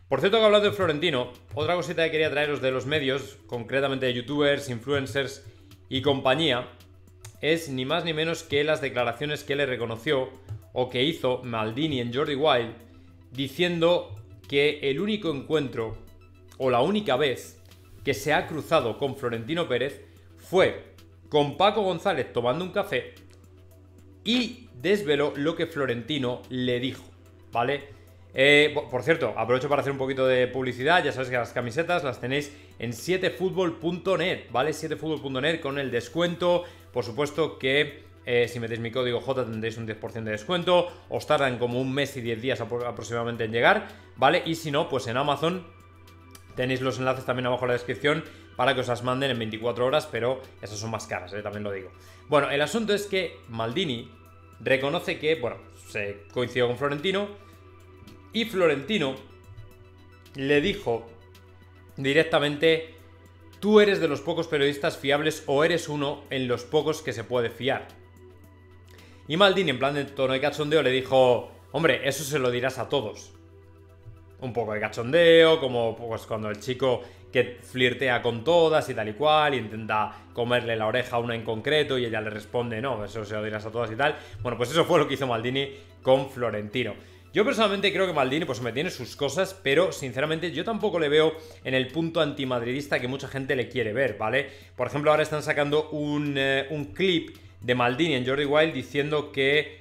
Por cierto, que hablando de Florentino, otra cosita que quería traeros de los medios, concretamente de youtubers, influencers y compañía, es ni más ni menos que las declaraciones que le reconoció o que hizo Maldini en Jordi Wild, diciendo que el único encuentro o la única vez que se ha cruzado con Florentino Pérez fue con Paco González tomando un café y desveló lo que Florentino le dijo, ¿vale? Por cierto, aprovecho para hacer un poquito de publicidad. Ya sabéis que las camisetas las tenéis en 7futbol.net, ¿vale? 7futbol.net con el descuento. Por supuesto que si metéis mi código J tendréis un 10% de descuento. Os tardan como un mes y 10 días aproximadamente en llegar, ¿vale? Y si no, pues en Amazon tenéis los enlaces también abajo en la descripción para que os las manden en 24 horas, pero esas son más caras, también lo digo. Bueno, el asunto es que Maldini reconoce que, bueno, se coincidió con Florentino y Florentino le dijo directamente: tú eres de los pocos periodistas fiables o eres uno en los pocos que se puede fiar. Y Maldini, en plan de tono de cachondeo, le dijo: hombre, eso se lo dirás a todos. Un poco de cachondeo, como pues cuando el chico que flirtea con todas y tal y cual, y intenta comerle la oreja a una en concreto y ella le responde: no, eso se lo dirás a todas y tal. Bueno, pues eso fue lo que hizo Maldini con Florentino. Yo personalmente creo que Maldini pues me tiene sus cosas, pero sinceramente yo tampoco le veo en el punto antimadridista que mucha gente le quiere ver, ¿vale? Por ejemplo, ahora están sacando un clip de Maldini en Jordi Wild diciendo que,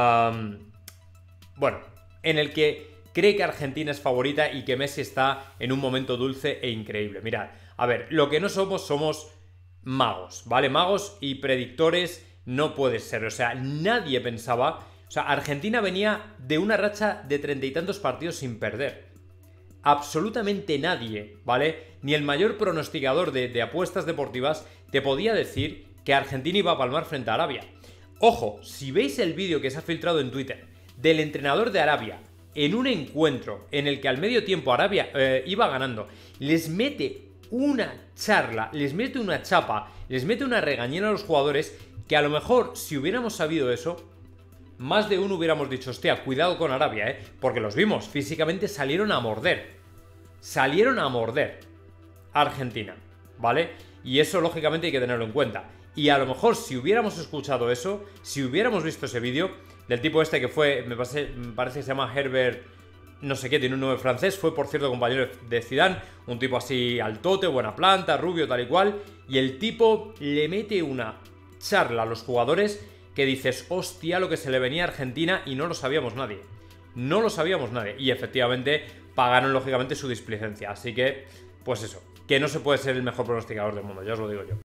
bueno, en el que cree que Argentina es favorita y que Messi está en un momento dulce e increíble. Mirad, a ver, lo que no somos magos, ¿vale? Magos y predictores no puede ser. O sea, nadie pensaba... O sea, Argentina venía de una racha de 30 y tantos partidos sin perder. Absolutamente nadie, ¿vale? Ni el mayor pronosticador de apuestas deportivas te podía decir que Argentina iba a palmar frente a Arabia. Ojo, si veis el vídeo que se ha filtrado en Twitter del entrenador de Arabia en un encuentro en el que al medio tiempo Arabia iba ganando, les mete una charla, les mete una chapa, les mete una regañera a los jugadores, que a lo mejor si hubiéramos sabido eso, más de uno hubiéramos dicho: hostia, cuidado con Arabia, porque los vimos, físicamente salieron a morder. Salieron a morder a Argentina, ¿vale? Y eso lógicamente hay que tenerlo en cuenta. Y a lo mejor si hubiéramos escuchado eso, si hubiéramos visto ese vídeo del tipo este que fue, me parece que se llama Herbert, no sé qué, tiene un nombre francés, fue por cierto compañero de Zidane, un tipo así altote, buena planta, rubio, tal y cual, y el tipo le mete una charla a los jugadores que dices: hostia, lo que se le venía a Argentina, y no lo sabíamos nadie. No lo sabíamos nadie. Y efectivamente pagaron lógicamente su displicencia. Así que, pues eso, que no se puede ser el mejor pronosticador del mundo, ya os lo digo yo.